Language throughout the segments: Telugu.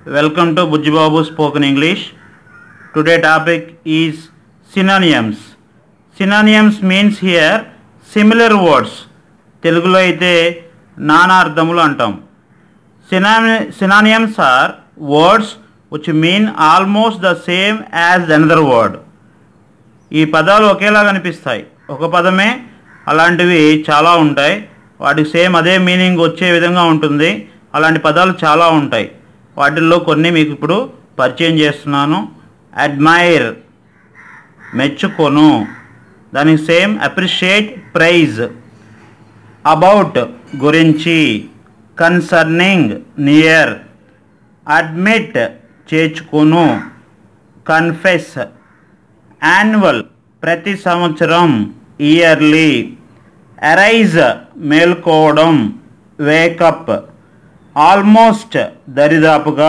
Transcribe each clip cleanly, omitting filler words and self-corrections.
Welcome to Bujjibabu Spoken English. Today topic is synonyms. Synonyms means here similar words. తెలుగులో అయితే నానార్థములు అంటాం. Synonyms are words which mean almost the same as another word. ఈ పదాలు ఒకేలాగా అనిపిస్తాయి. ఒక పదమే అలాంటివి చాలా ఉంటాయి. వాటికి సేమ్ అదే మీనింగ్ వచ్చే విధంగా ఉంటుంది. అలాంటి పదాలు చాలా ఉంటాయి. వాటిల్లో కొన్ని మీకు ఇప్పుడు పరిచయం చేస్తున్నాను. అడ్మైర్ మెచ్చుకొను, దానికి సేమ్ అప్రిషియేట్ ప్రైజ్. అబౌట్ గురించి, కన్సర్నింగ్ నియర్, అడ్మిట్ చేర్చుకొను, కన్ఫెస్ యాన్యువల్ ప్రతి సంవత్సరం, ఇయర్లీ, అరైజ్ మేల్కోవడం, వేకప్, ఆల్మోస్ట్ దరిదాపుగా,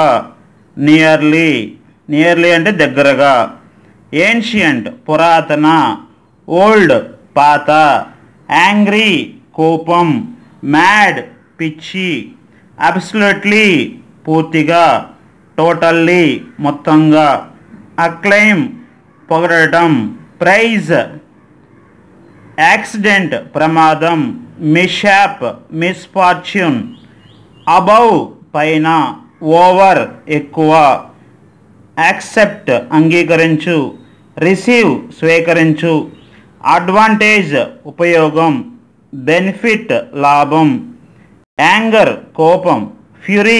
నియర్లీ అంటే దగ్గరగా, ఏన్షియంట్ పురాతన, ఓల్డ్ పాత, యాంగ్రీ కోపం, మ్యాడ్ పిచ్చి, అబ్సల్యూట్లీ పూర్తిగా, టోటల్లీ మొత్తంగా, అక్లెయిమ్ పొగడటం, ప్రైజ్ యాక్సిడెంట్ ప్రమాదం, మిషాప్ మిస్ఫార్చ్యూన్, అబౌవ్ పైన, ఓవర్ ఎక్కువ, యాక్సెప్ట్ అంగీకరించు, రిసీవ్ స్వీకరించు, అడ్వాంటేజ్ ఉపయోగం, బెనిఫిట్ లాభం, యాంగర్ కోపం, ఫ్యూరీ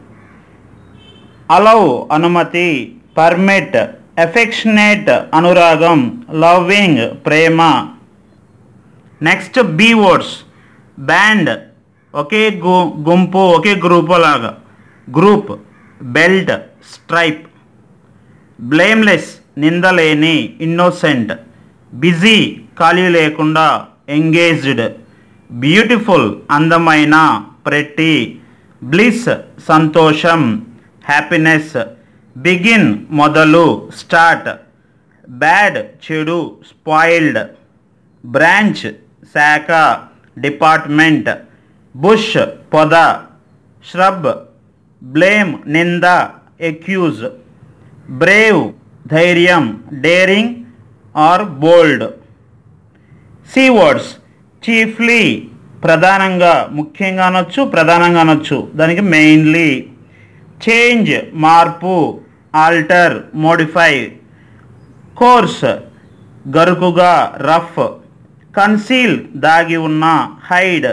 అలౌ అనుమతి, పర్మిట్ ఎఫెక్షనేట్ అనురాగం, లవ్వింగ్ ప్రేమ. Next B words. బ్యాండ్ ఒకే గుంపు, ఒకే గ్రూపు లాగా, గ్రూప్, బెల్ట్, స్ట్రైప్. బ్లేమ్లెస్ నిందలేని, ఇన్నోసెంట్. బిజీ ఖాళీ లేకుండా, ఎంగేజ్డ్. బ్యూటిఫుల్ అందమైన, ప్రెట్టి. బ్లిస్ సంతోషం, హ్యాపీనెస్. బిగిన్ మొదలు, స్టార్ట్. బ్యాడ్ చెడు, స్పాయిల్డ్. బ్రాంచ్ శాఖ, డిపార్ట్మెంట్. బుష్ పొద, ష్రబ్. బ్లేమ్ నింద, ఎక్యూజ్. బ్రేవ్ ధైర్యం, daring or bold. C words. Chiefly ప్రధానంగా, ముఖ్యంగా అనొచ్చు, ప్రధానంగా అనొచ్చు, దానికి మెయిన్లీ. చేంజ్ మార్పు, ఆల్టర్ మోడిఫై. కోర్స్ గరుకుగా, రఫ్. కన్సీల్ దాగి ఉన్న, హైడ్.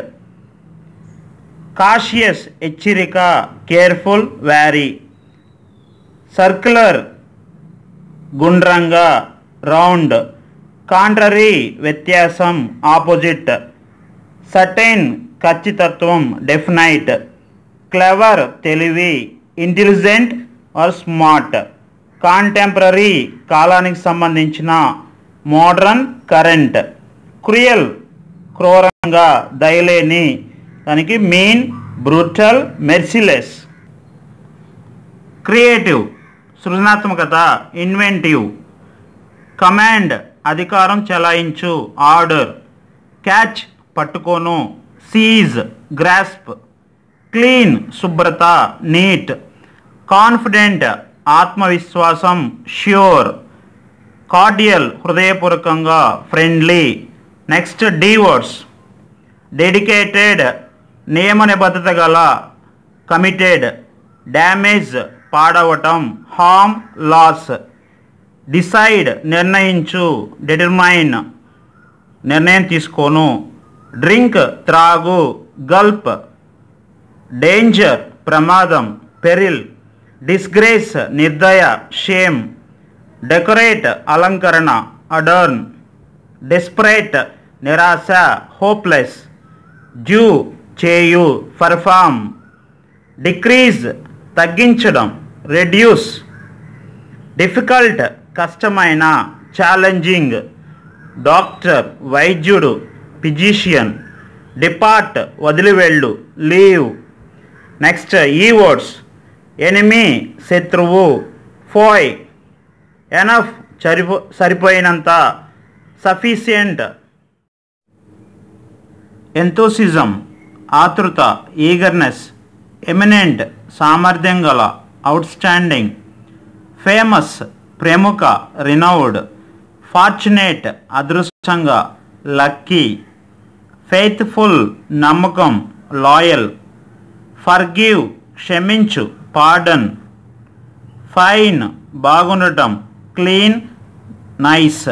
కాషియస్ హెచ్చరిక, కేర్ఫుల్ వ్యారీ. సర్క్యులర్ గుండ్రంగా, రౌండ్. కాంట్రరీ వ్యత్యాసం, ఆపోజిట్. సర్టైన్ ఖచ్చితత్వం, డెఫినైట్. క్లెవర్ తెలివి, ఇంటెలిజెంట్ ఆర్ స్మార్ట్. కాంటెంపరీ కాలానికి సంబంధించిన, మోడర్న్ కరెంట్. క్రూయల్ క్రూరంగా, దయలేని, దానికి మీన్, బ్రూటల్, మెర్సిలెస్. క్రియేటివ్ సృజనాత్మకత, ఇన్వెంటివ్. కమాండ్ అధికారం చెలాయించు, ఆర్డర్. క్యాచ్ పట్టుకోను, సీజ్ గ్రాస్ప్. క్లీన్ శుభ్రత, నీట్. కాన్ఫిడెంట్ ఆత్మవిశ్వాసం, ష్యూర్. కార్డియల్ హృదయపూర్వకంగా, friendly. Next D words. Dedicated నియమ నిబద్ధత గల, కమిటెడ్. డ్యామేజ్ పాడవటం, హార్మ్ లాస్. డిసైడ్ నిర్ణయించు, డిటర్మైన్ నిర్ణయం తీసుకోను. డ్రింక్ త్రాగు, గల్ప్. డేంజర్ ప్రమాదం, పెరిల్. డిస్గ్రేస్ నిర్దయ, షేమ్. డెకరేట్ అలంకరణ, అడర్న్. డెస్పరేట్ నిరాశ, హోప్లెస్. డ్యూ చేయు, పర్ఫామ్. డిక్రీజ్ తగ్గించడం, రెడ్యూస్. డిఫికల్ట్ కష్టమైన, ఛాలెంజింగ్. డాక్టర్ వైద్యుడు, ఫిజిషియన్. డిపార్ట్ వదిలివెళ్ళు, leave. Next E words. Enemy శత్రువు, ఫోయ్. ఎనఫ్ సరిపోయినంత, సఫిషియంట్. ఎంతూసిజం ఆతృత, ఈగర్నెస్. ఎమినెంట్ సామర్థ్యం గల, అవుట్స్టాండింగ్, ఫేమస్ ప్రముఖ రినౌడ్, ఫార్చునేట్ అదృష్టంగా లక్కీ, ఫెయిత్ఫుల్ నమ్మకం లాయల్, ఫర్గివ్ క్షమించు పార్డన్, ఫైన్ బాగుండటం క్లీన్ నైస్,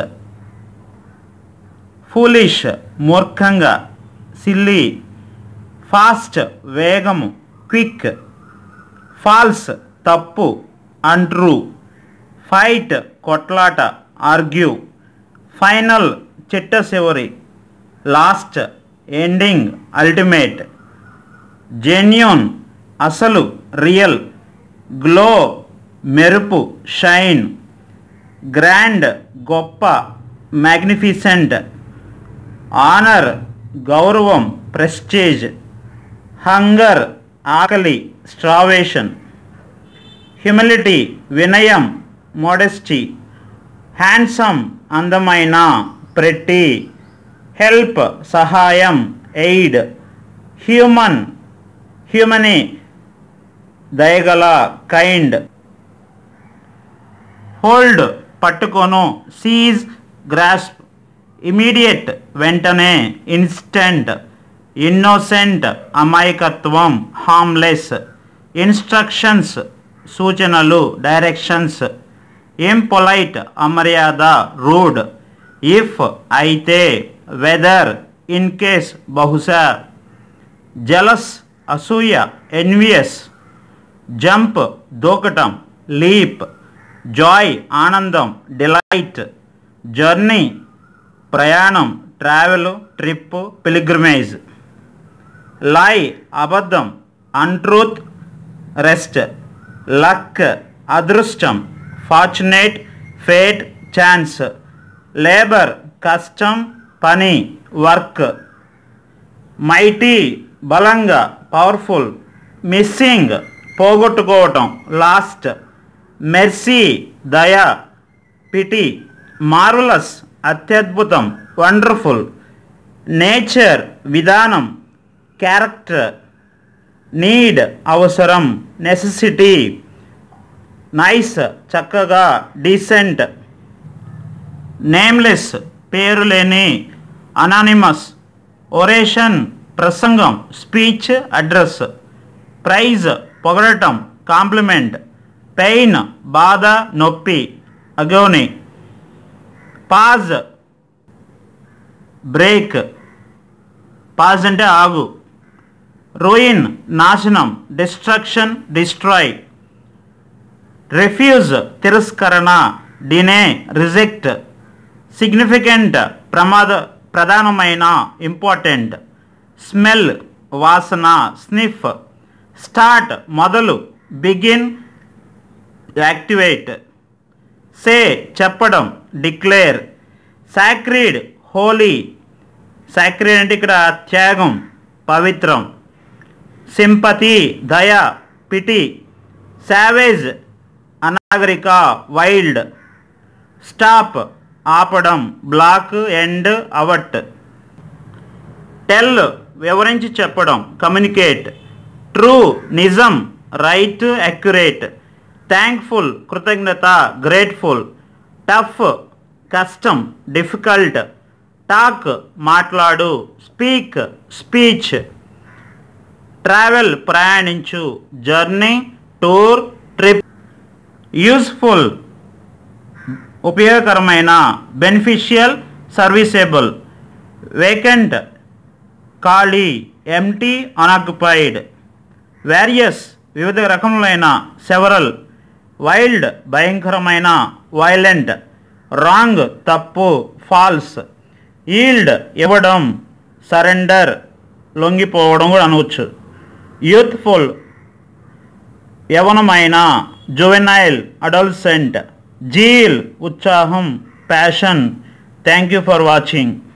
ఫూలిష్ మూర్ఖంగా సిల్లీ, ఫాస్ట్ వేగము క్విక్, ఫాల్స్ తప్పు అన్ట్రూ, ఫైట్ కొట్లాట ఆర్గ్యూ, ఫైనల్ చిట్ట చివరి లాస్ట్ ఎండింగ్ అల్టిమేట్, జెన్యూన్ అసలు రియల్, గ్లో మెరుపు షైన్, గ్రాండ్ గొప్ప మ్యాగ్నిఫిసెంట్, ఆనర్ గౌరవం ప్రెస్టేజ్, హంగర్ ఆకలి స్ట్రావేషన్, హ్యూమిలిటీ వినయం మోడెస్టీ, హ్యాండ్సమ్ అందమైన ప్రెట్టి, హెల్ప్ సహాయం ఎయిడ్, హ్యూమన్ హ్యూమనీ దయగల కైండ్, హోల్డ్ పట్టుకొను సీజ్ గ్రాస్ప్, ఇమీడియట్ వెంటనే ఇన్స్టెంట్, ఇన్నోసెంట్ అమాయకత్వం హార్మ్లెస్, ఇన్స్ట్రక్షన్స్ సూచనలు డైరెక్షన్స్, ఇంపొలైట్ అమర్యాద రూడ్, ఇఫ్ అయితే వెదర్ ఇన్ కేస్ బహుశా, జలస్ అసూయ ఎన్వియస్, జంప్ దూకటం లీప్, జాయ్ ఆనందం డిలైట్, జర్నీ ప్రయాణం ట్రావెల్ ట్రిప్ పిలిగ్రిమేజ్, లై అబద్ధం అన్ట్రూత్ రెస్ట్, లక్ అదృష్టం ఫార్చునేట్ ఫేట్ ఛాన్స్, లేబర్ కష్టం పని వర్క్, మైటీ బలంగా పవర్ఫుల్, మిస్సింగ్ పోగొట్టుకోవటం లాస్ట్, మెర్సీ దయ పిటి, మార్వలస్ అత్యద్భుతం వండర్ఫుల్, నేచర్ విధానం క్యారెక్టర్, నీడ్ అవసరం నెసెసిటీ, నైస్ చక్కగా డీసెంట్, నేమ్లెస్ పేరు లేని అనానిమస్, ఒరేషన్ ప్రసంగం స్పీచ్ అడ్రస్, ప్రైజ్ పొగడటం కాంప్లిమెంట్, పెయిన్ బాధ నొప్పి అగోని, పాజ్ బ్రేక్ పాజ్ అంటే ఆగు, రూయిన్ నాశనం డిస్ట్రక్షన్ డిస్ట్రాయ్, రిఫ్యూజ్ తిరస్కరణ డినే రిజెక్ట్, సిగ్నిఫికెంట్ ప్రధానమైన ఇంపార్టెంట్, స్మెల్ వాసన స్నిఫ్, స్టార్ట్ మొదలు బిగిన్ యాక్టివేట్, సే చెప్పడం డిక్లేర్, సాక్రీడ్ హోలీ, సాక్రీడ్ అంటే ఇక్కడ త్యాగం పవిత్రం, సింపతి దయ పిటి, సావేజ్ అనాగరిక వైల్డ్, స్టాప్ ఆపడం బ్లాక్ ఎండ్ అవట్, టెల్ వివరించి చెప్పడం కమ్యూనికేట్, ట్రూ నిజం రైట్ అక్యురేట్, థ్యాంక్ఫుల్ కృతజ్ఞత గ్రేట్ఫుల్, టఫ్ కష్టం డిఫికల్ట్, టాక్ మాట్లాడు స్పీక్ స్పీచ్, ట్రావెల్ ప్రయాణించు జర్నీ టూర్ ట్రిప్, యూస్ఫుల్ ఉపయోగకరమైన బెనిఫిషియల్ సర్వీసెబుల్, వేకెంట్ ఖాళీ ఎంటీ అన్ఆక్యుపైడ్, వేరియస్ వివిధ రకములైన సెవరల్, వైల్డ్ భయంకరమైన వైలెంట్, రాంగ్ తప్పు ఫాల్స్, ఈల్డ్ ఇవ్వడం సరెండర్ లొంగిపోవడం కూడా అనవచ్చు, యూత్ఫుల్ యవనమైన జువెనైల్ అడల్సెంట్, జీల్ ఉత్సాహం passion. Thank you for watching.